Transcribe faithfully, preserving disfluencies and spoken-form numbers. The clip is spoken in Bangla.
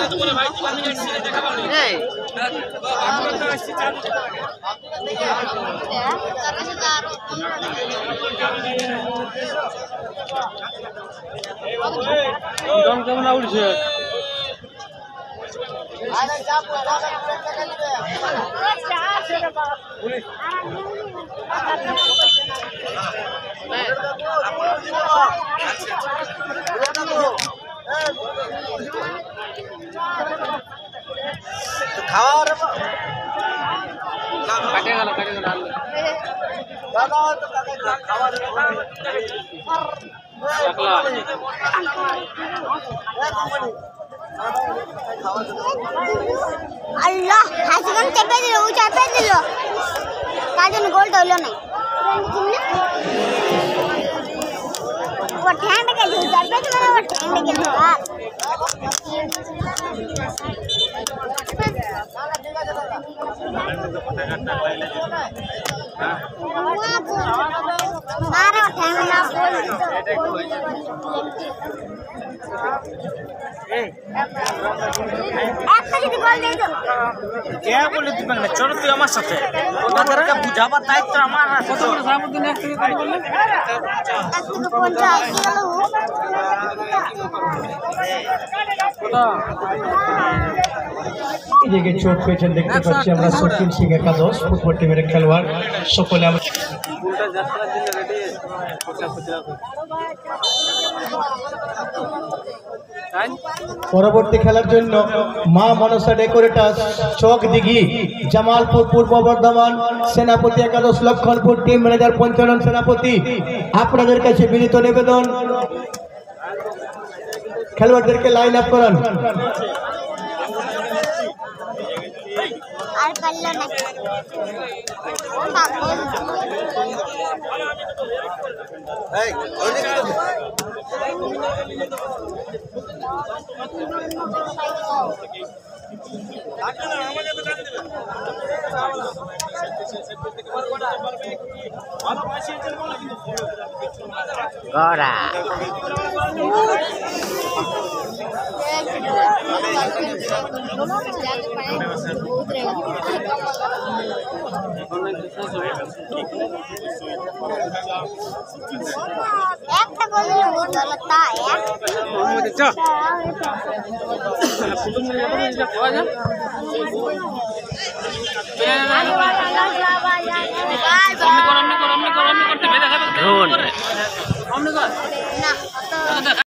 কেমন উঠছে খাওয়ার কাটে গেল কাটে গেল দাদা তো খাওয়ার আল্লাহ হাসিগান চেপে দিল ও চেপে দিল তার জন্য গোলটা হলো না ও ঠ্যাংটা কে দিল চেপে দিল না ও ঠ্যাংটা কে দিল আরে ঠ্যাং না বল একটা যদি গোল দিয়ে দাও কে বলে দিবে না চলো তুই আমার সাথে ওদেরকে বুঝাবার দায়িত্ব আমার আছে কত করে সারাদিন এক থেকে কত বললে এক থেকে পঞ্চাশ গেল এই জায়গায় চোট পেয়েছেন দেখতে পাচ্ছি আমরা সচিন সিং একাদশ ফুটবল টিমের খেলোয়াড় সকলে আমরা পরবর্তী খেলার জন্য মা মনসা ডেকোরেটার্স চক দিঘি জামালপুর পূর্ব বর্ধমান সেনাপতি একাদশ লক্ষণপুর টিম ম্যানেজার পঞ্চানন সেনাপতি আপনাদের কাছে বিনীত নিবেদন খেলোয়াড়দেরকে লাইন আপ করান আর পারলো না এই ওইদিকে তো গড়া একটা গোল চলতা এক না